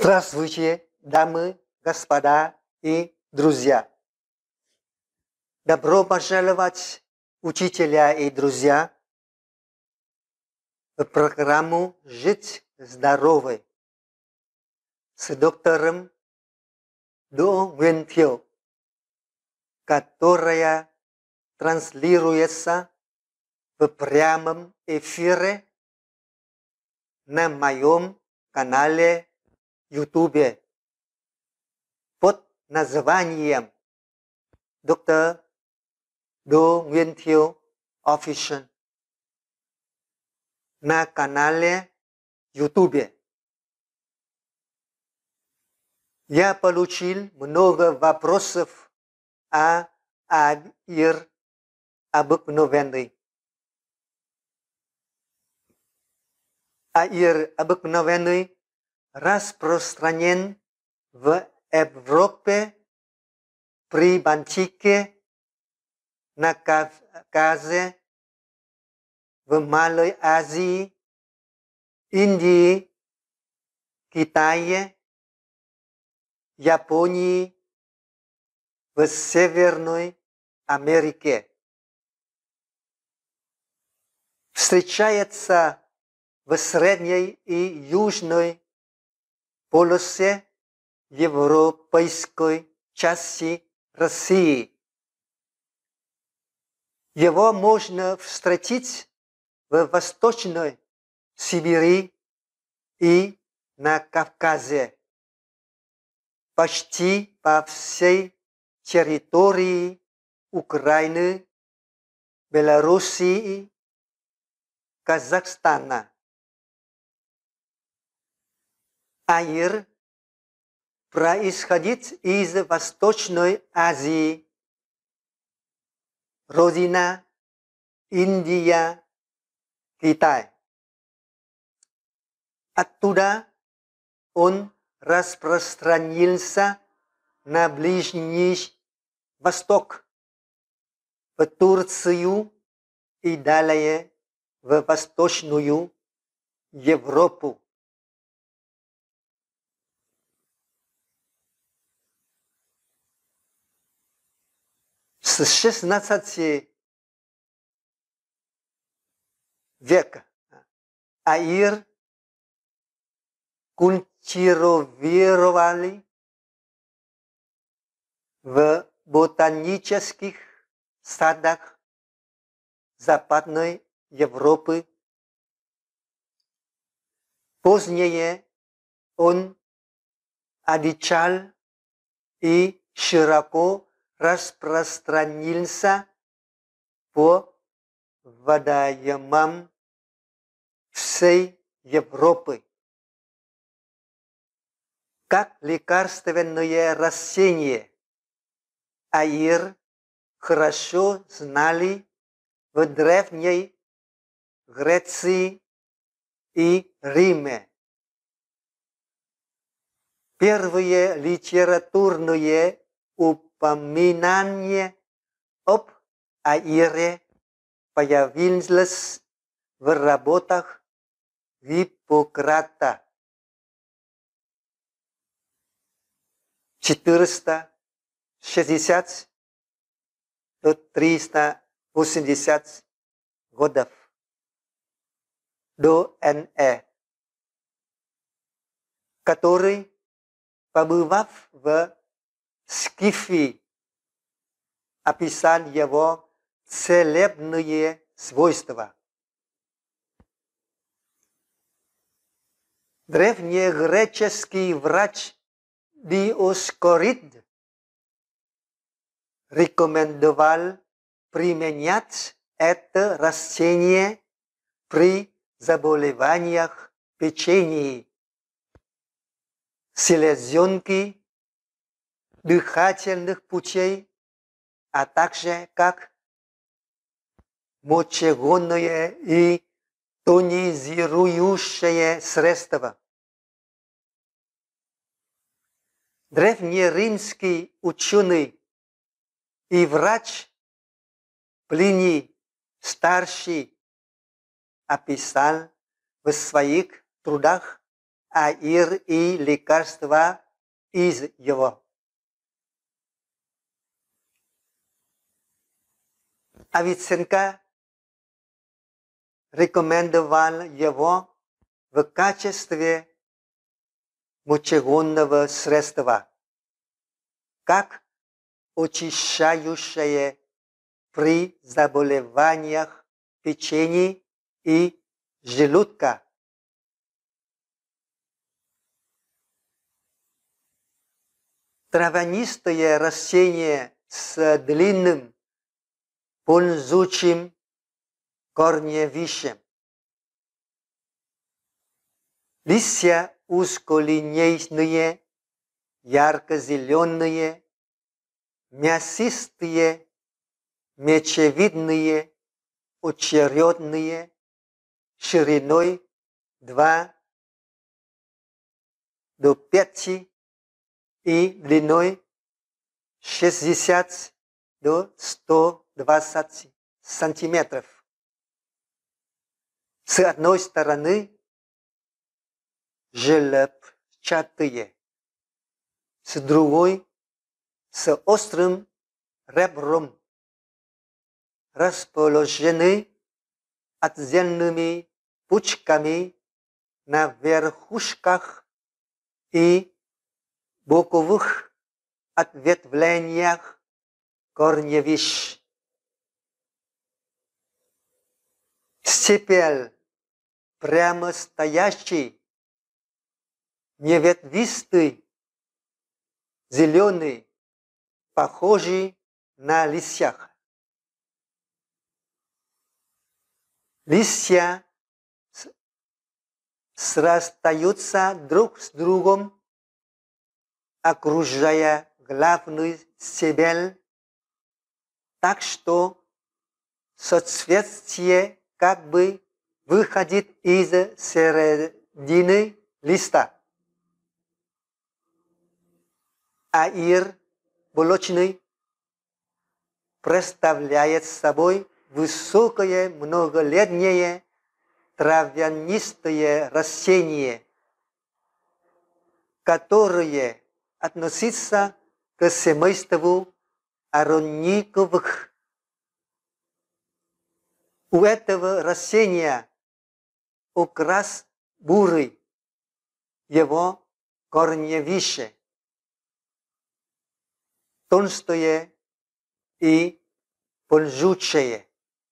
Здравствуйте, дамы, господа и друзья! Добро пожаловать, учителя и друзья, в программу «Жить здоровой» с доктором Đỗ Nguyên Thiệu, которая транслируется в прямом эфире на моем канале YouTube под названием «Доктор Đỗ Nguyên Thiệu Official» на канале YouTube. Я получил много вопросов о аир обыкновенный. Аир обыкновенный распространен в Европе, при Балтике, на Кавказе, в Малой Азии, Индии, Китае, Японии, в Северной Америке. Встречается в средней и южной полосе европейской части России. Его можно встретить в Восточной Сибири и на Кавказе, почти по всей территории Украины, Белоруссии, Казахстана. Аир происходит из Восточной Азии, родина Индия, Китай. Оттуда он распространился на Ближний Восток, в Турцию и далее в Восточную Европу. С XVI века аир культивировали в ботанических садах Западной Европы. Позднее он одичал и широко распространился по водоемам всей Европы. Как лекарственное растение аир хорошо знали в Древней Греции и Риме. Первые литературные упоминания об аире появились в работах Гиппократа 460 до 380 годов до НЭ, который, побывав в Скифии, описал его целебные свойства. Древнегреческий врач Диоскорид рекомендовал применять это растение при заболеваниях печени, селезенки, дыхательных путей, а также как мочегонное и тонизирующее средство. Древнеримский ученый и врач Плиний Старший описал в своих трудах аир и лекарства из его. Авиценко рекомендовал его в качестве мочегонного средства, как очищающее при заболеваниях печени и желудка. Травянистое растение с длинным ползучим корневищем. Листья узколинейные, ярко-зеленые, мясистые, мечевидные, очередные, шириной 2 до 5 и длиной 60 до 120 сантиметров. С одной стороны желобчатые, с другой с острым ребром, расположены отдельными пучками на верхушках и боковых ответвлениях корневищ. Стебель прямо стоящий, неветвистый, зеленый, похожий на листьях. Листья срастаются друг с другом, окружая главный стебель, так что соцветие как бы выходит из середины листа. Аир болочный представляет собой высокое многолетнее травянистое растение, которое относится к семейству аронниковых. У этого растения окрас бурый, его корневище толстое и ползучее.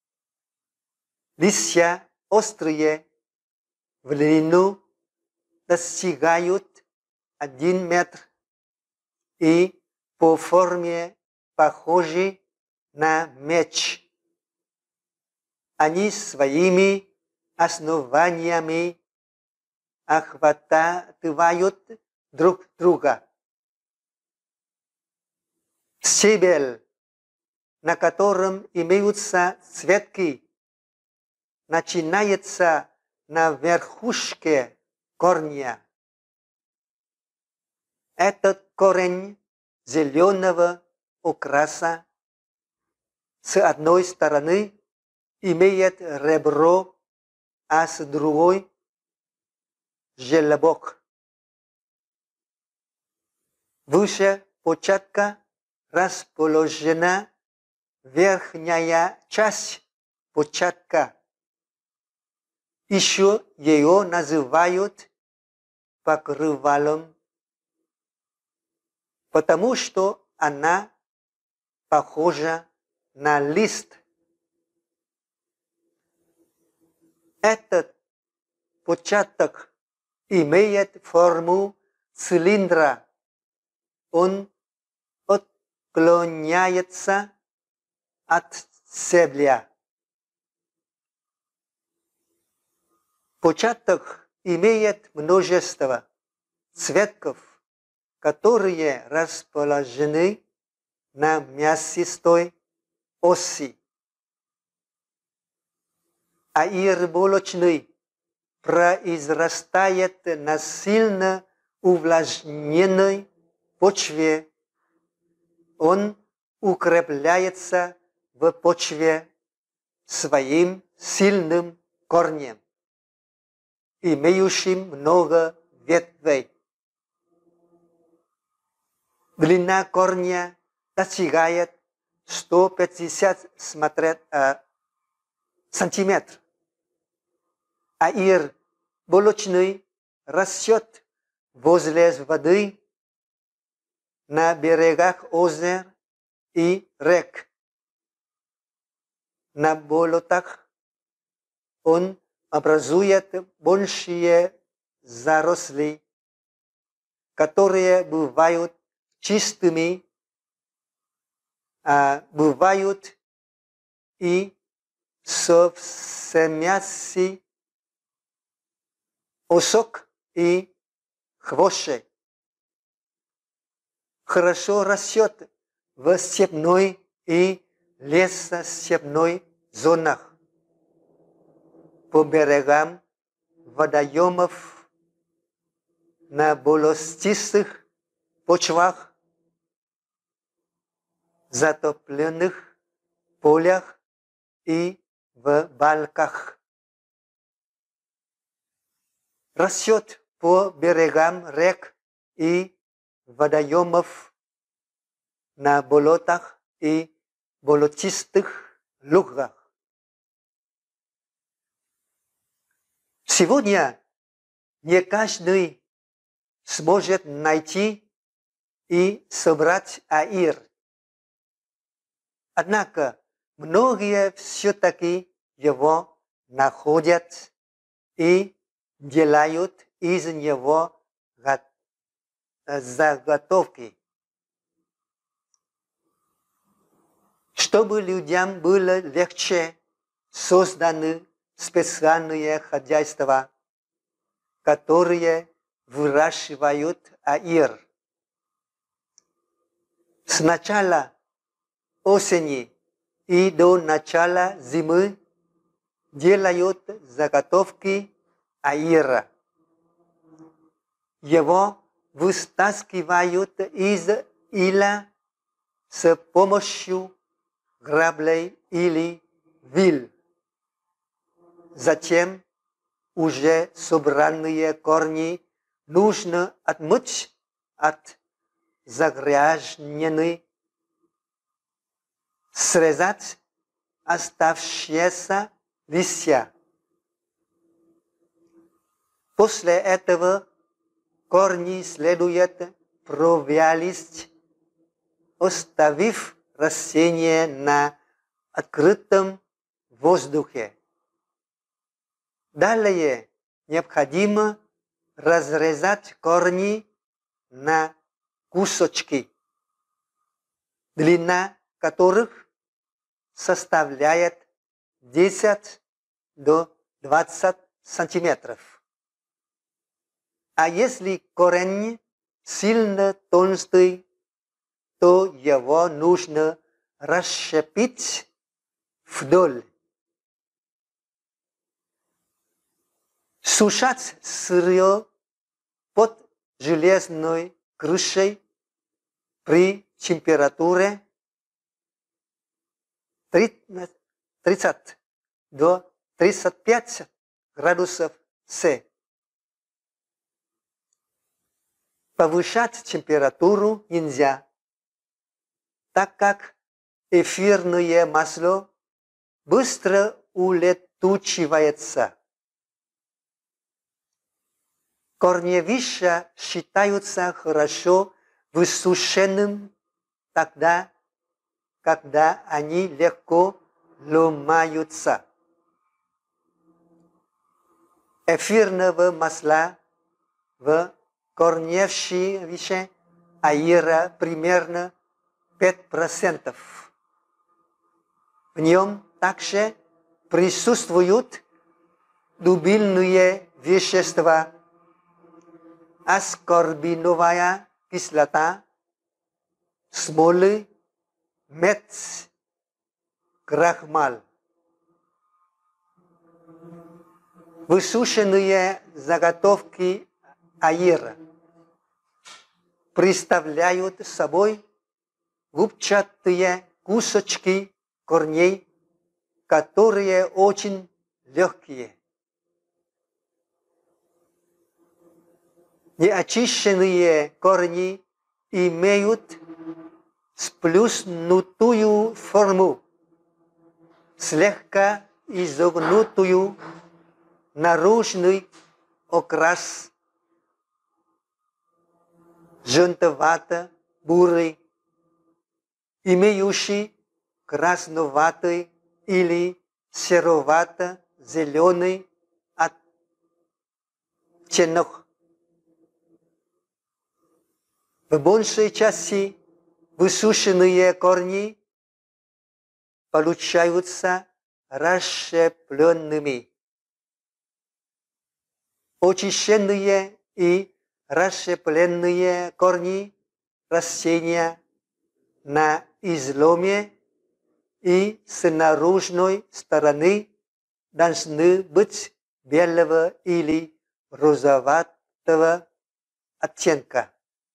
Листья острые, в длину достигают 1 метр и по форме похожи на меч. Они своими основаниями охватывают друг друга. Стебель, на котором имеются цветки, начинается на верхушке корня. Этот корень зеленого окраса с одной стороны имеет ребро, а с другой – желобок. Выше початка расположена верхняя часть початка. Еще ее называют покрывалом, потому что она похожа на лист. Этот початок имеет форму цилиндра. Он отклоняется от стебля. Початок имеет множество цветков, которые расположены на мясистой оси. Аир болочный произрастает на сильно увлажненной почве. Он укрепляется в почве своим сильным корнем, имеющим много ветвей. Длина корня достигает 150 сантиметров. Аир болочный растет возле воды, на берегах озер и рек. На болотах он образует большие заросли, которые бывают чистыми, а бывают и совсемяси осок и хвощи. Хорошо растет в степной и лесостепной зонах, по берегам водоемов, на болотистых почвах, затопленных полях и в балках. Растет по берегам рек и водоемов, на болотах и болотистых лугах. Сегодня не каждый сможет найти и собрать аир. Однако многие все-таки его находят и делают из него заготовки. Чтобы людям было легче, созданы специальные хозяйства, которые выращивают аир. С начала осени и до начала зимы делают заготовки аира. Его вытаскивают из ила с помощью граблей или вил. Затем уже собранные корни нужно отмыть от загрязнены, срезать оставшиеся листья. После этого корни следует провялить, оставив растение на открытом воздухе. Далее необходимо разрезать корни на кусочки, длина которых составляет 10 до 20 сантиметров. А если корень сильно толстый, то его нужно расщепить вдоль. Сушать сырье под железной крышей при температуре 30 до 35 градусов С. Повышать температуру нельзя, так как эфирное масло быстро улетучивается. Корневища считаются хорошо высушенным тогда, когда они легко ломаются. Эфирного масла в корневище аира примерно 5%. В нем также присутствуют дубильные вещества, аскорбиновая кислота, смолы, мед, крахмал. Высушенные заготовки аира представляют собой губчатые кусочки корней, которые очень легкие. Неочищенные корни имеют сплюснутую форму, слегка изогнутую наружный окрас, желтовато-бурый, имеющий красноватый или серовато-зеленый оттенок. В большей части высушенные корни получаются расщепленными. Очищенные и расщепленные корни растения на изломе и с наружной стороны должны быть белого или розоватого оттенка.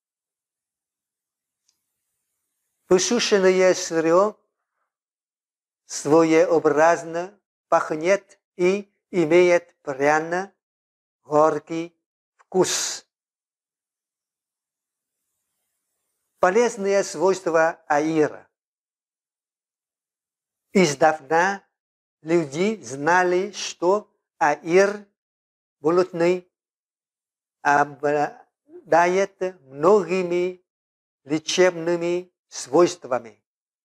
Высушенное сырье своеобразно пахнет и имеет пряно-горький вкус. Полезные свойства аира. Издавна люди знали, что аир болотный обладает многими лечебными свойствами.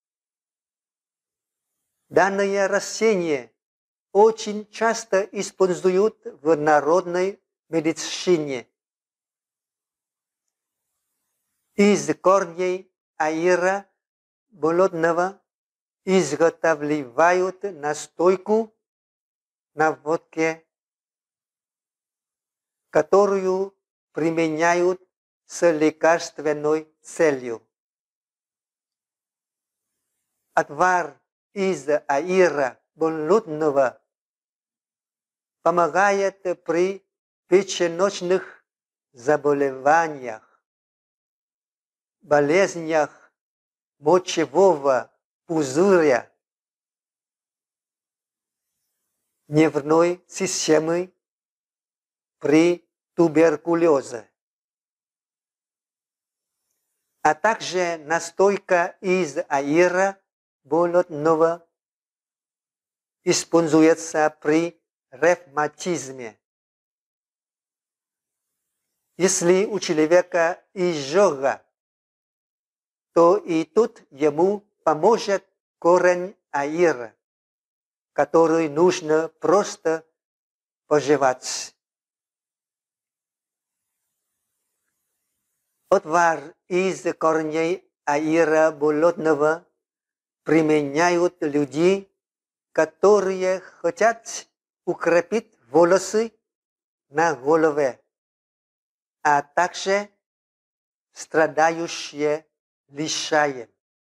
Данное растение очень часто используют в народной медицине. Из корней аира болотного изготавливают настойку на водке, которую применяют с лекарственной целью. Отвар из аира болотного помогает при печеночных заболеваниях, болезнях мочевого пузыря, нервной системы, при туберкулезе. А также настойка из аира болотного используется при ревматизме. Если у человека изжога, то и тут ему поможет корень аира, который нужно просто пожевать. Отвар из корней аира болотного применяют люди, которые хотят укрепить волосы на голове, а также страдающие лишаем.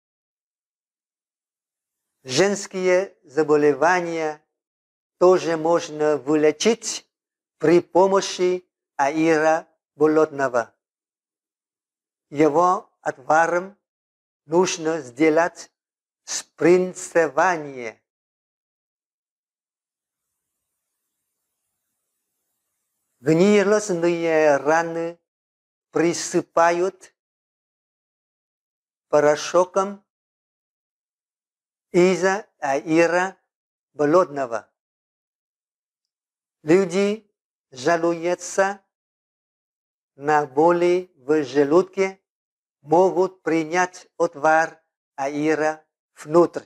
Женские заболевания тоже можно вылечить при помощи аира болотного. Его отваром нужно сделать спринцевание. Гнилостные раны присыпают порошоком из аира болотного. Люди жалуются на боли в желудке, могут принять отвар аира внутрь.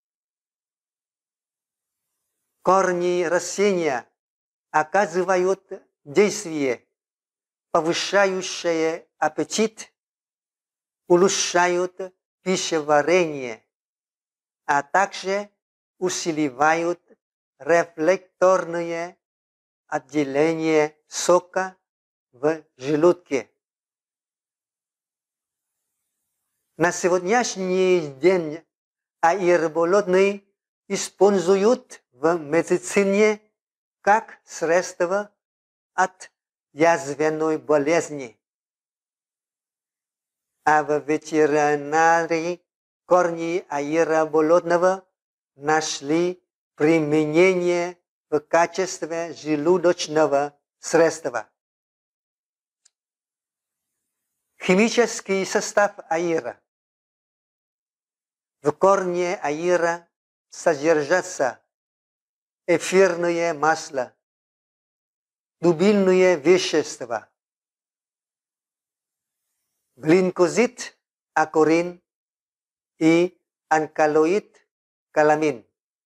Корни растения оказывают действие, повышающее аппетит, улучшают пищеварение, а также усиливают рефлекторное отделение сока в желудке. На сегодняшний день аир болотный используют в медицине как средство от язвенной болезни, а в ветеринарии корни аира болотного нашли применение в качестве желудочного средства. Химический состав аира. В корне аира содержатся эфирное масло, дубильные вещества, глинкозид, акурин и алкалоид каламин.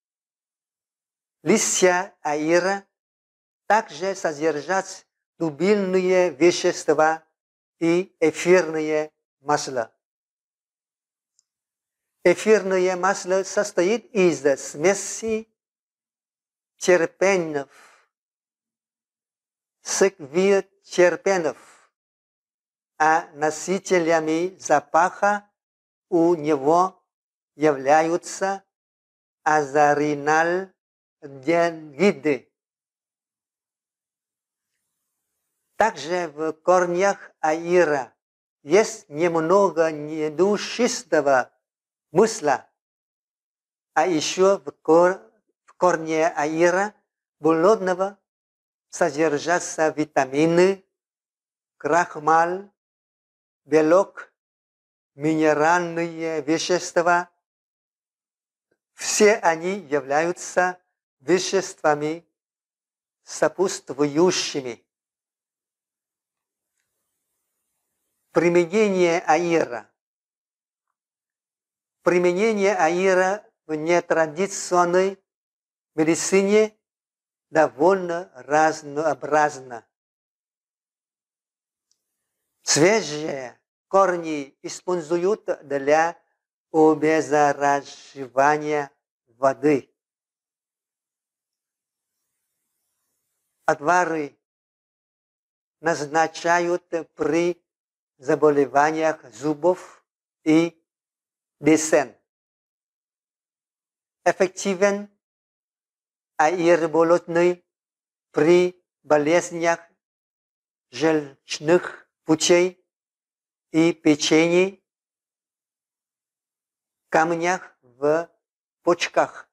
Листья аира также содержат дубильные вещества и эфирное масло. Эфирное масло состоит из смеси терпенов, секвитерпенов, а носителями запаха у него являются азаринальдегиды. Также в корнях аира есть немного недушистого масла, а еще в корне аира болотного содержатся витамины, крахмал, белок, минеральные вещества. Все они являются веществами сопутствующими. Применение аира. Применение аира в нетрадиционной медицине довольно разнообразно. Свежие корни используют для обеззараживания воды. Отвары назначают при заболеваниях зубов и десен. Эффективен аир болотный при болезнях желчных путей и печени, камнях в почках.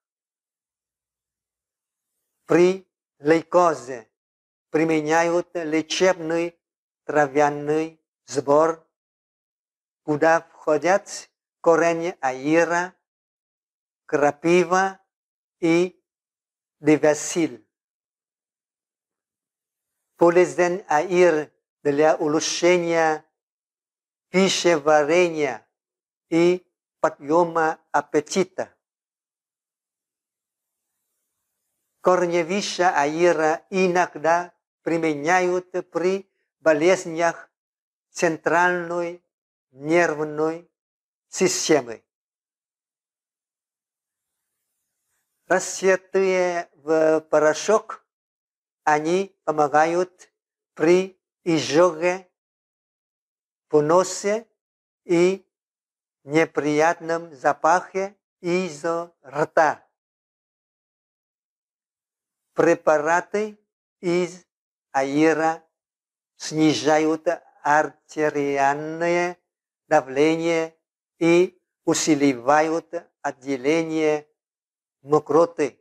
При лейкозе применяют лечебный травяный сбор, куда входят корень аира, крапива и девасиль. Полезен аир для улучшения пищеварения и подъема аппетита. Корневища аира иногда применяют при болезнях центральной нервной системы. Растетые в порошок, они помогают при изжоге, поносе и неприятном запахе из рта. Препараты из аира снижают артериальное давление и усиливают отделение мокроты.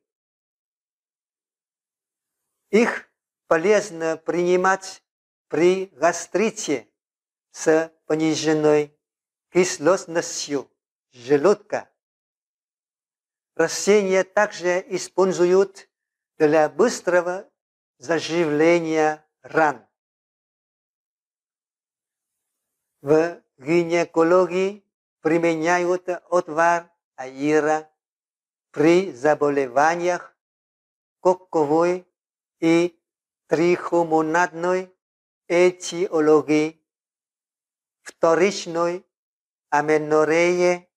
Их полезно принимать при гастрите с пониженной кислотностью желудка. Растения также используют для быстрого заживления ран. В гинекологии применяют отвар аира при заболеваниях коковой и трихомонадной этиологии, вторичной аменореи,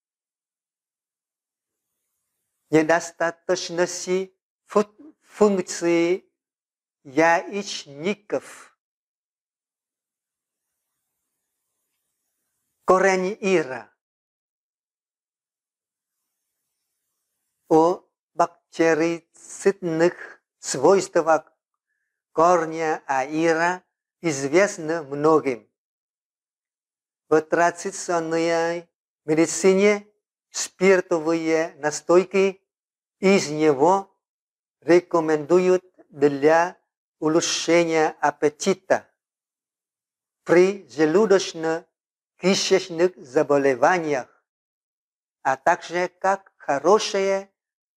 недостаточности функции яичников. Корень ира. О бактерицидных свойствах корня аира известно многим. В традиционной медицине спиртовые настойки из него рекомендуют для улучшения аппетита. при желудочно-кишечных заболеваниях, а также как хорошее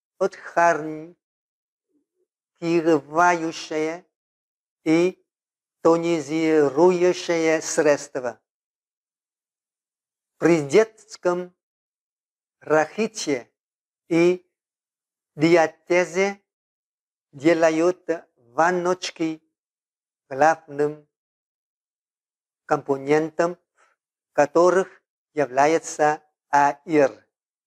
отхаркивающее и тонизирующее средство. При детском рахите и диатезе делают ванночки главным компонентом которых является аир.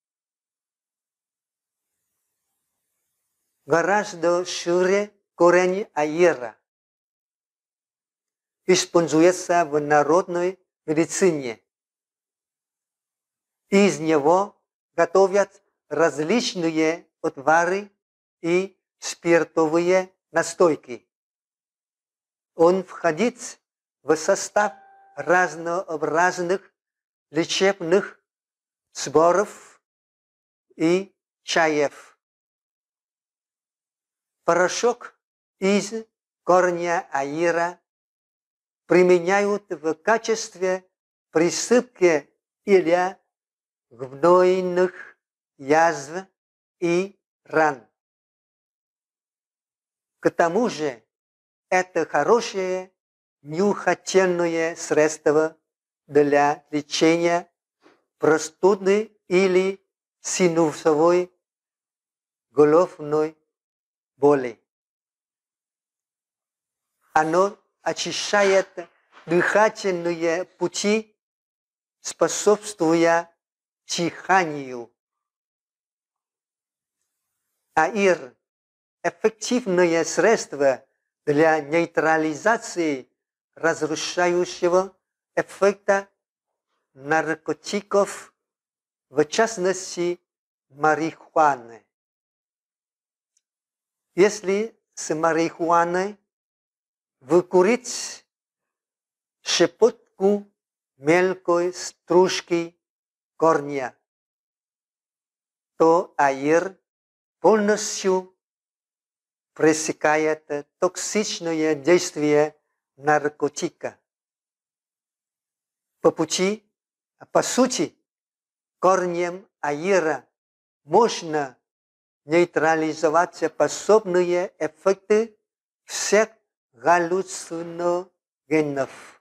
Гораздо шире корень аира используется в народной медицине. Из него готовят различные отвары и спиртовые настойки. Он входит в состав разнообразных лечебных сборов и чаев. Порошок из корня аира применяют в качестве присыпки для гнойных язв и ран. К тому же это хорошее нюхательное средство для лечения простуды или синусовой головной боли. Оно очищает дыхательные пути, способствуя чиханию. Аир – эффективное средство для нейтрализации разрушающего эффекта наркотиков, в частности марихуаны. Если с марихуаной выкурить щепотку мелкой стружки корня, то аир полностью пресекает токсичное действие наркотика. По сути, корнем аира можно нейтрализовать способные эффекты всех галлюциногенов.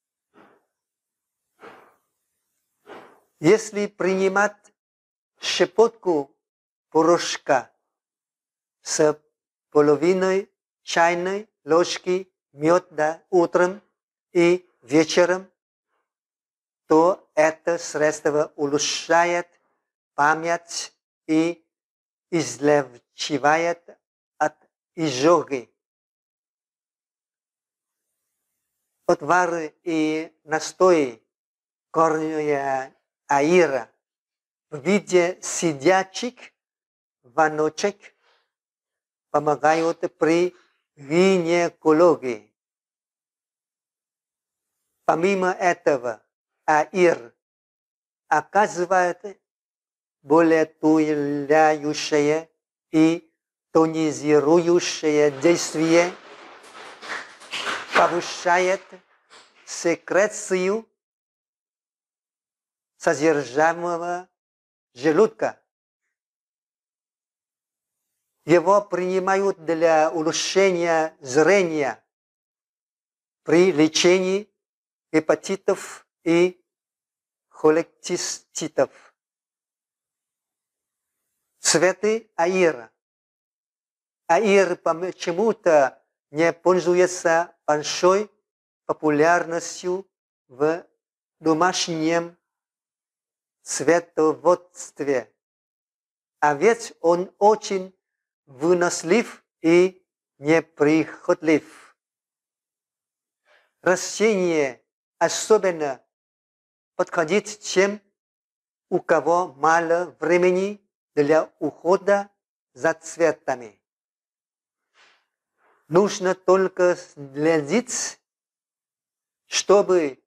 Если принимать щепотку порошка с половиной чайной ложки меда утром и вечером, то это средство улучшает память и излечивает от изжоги. Отвары и настои корня аира в виде сидячих ванночек помогают при гинекологии. Помимо этого, аир оказывает болеутоляющее и тонизирующее действие, повышает секрецию содержимого желудка. Его принимают для улучшения зрения при лечении гепатитов и холециститов. Цветы аира. Аир почему-то не пользуется большой популярностью в домашнем цветоводстве. А ведь он очень вынослив и неприхотлив. Растение особенно подходит тем, у кого мало времени для ухода за цветами. Нужно только следить, чтобы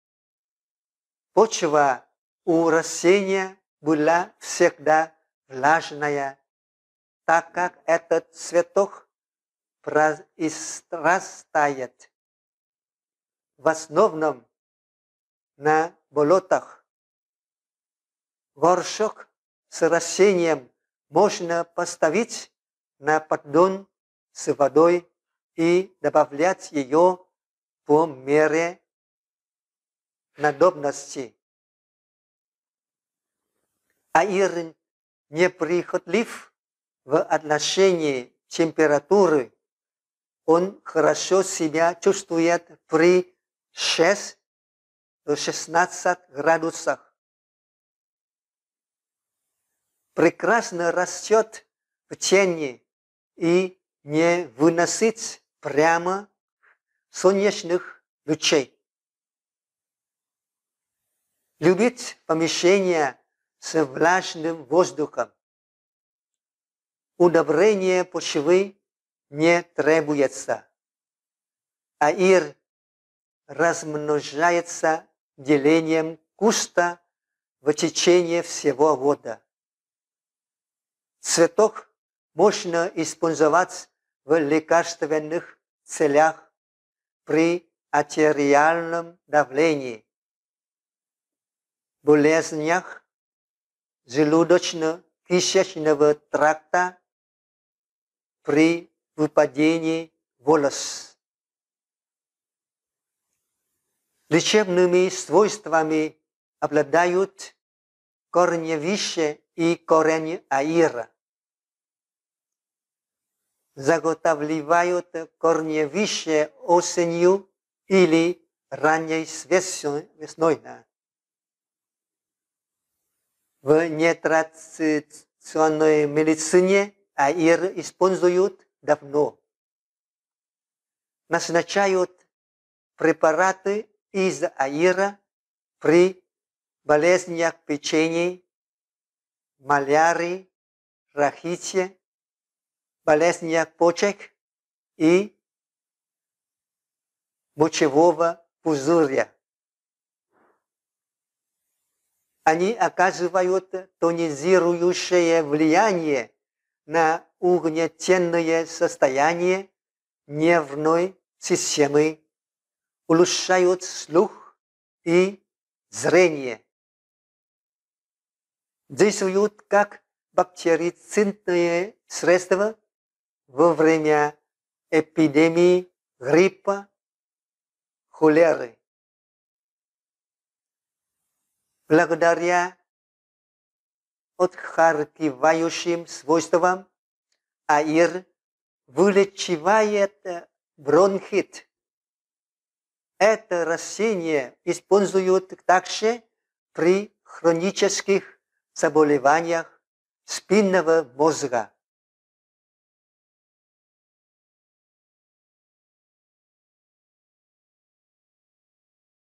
почва у растения была всегда влажная, так как этот цветок произрастает в основном на болотах. Горшок с растением можно поставить на поддон с водой и добавлять ее по мере надобности. Аир неприхотлив в отношении температуры. Он хорошо себя чувствует при 6-16 градусах. Прекрасно растет в тени и не выносит прямо солнечных лучей. Любит помещение с влажным воздухом. Удобрение почвы не требуется. Аир размножается делением куста в течение всего года. Цветок можно использовать в лекарственных целях при артериальном давлении, болезнях желудочно-кишечного тракта, при выпадении волос. Лечебными свойствами обладают корневище и корень аира. Заготавливают корневище осенью или ранней весной. В нетрадиционной медицине аир используют давно. Назначают препараты из аира при болезнях печени, малярии, рахите, болезнях почек и мочевого пузыря. Они оказывают тонизирующее влияние на угнетенное состояние нервной системы, улучшают слух и зрение. Действуют как бактерицидные средства во время эпидемии гриппа, холеры. Благодаря отхаркивающим свойствам аир вылечивает бронхит. Это растение используют также при хронических заболеваниях спинного мозга.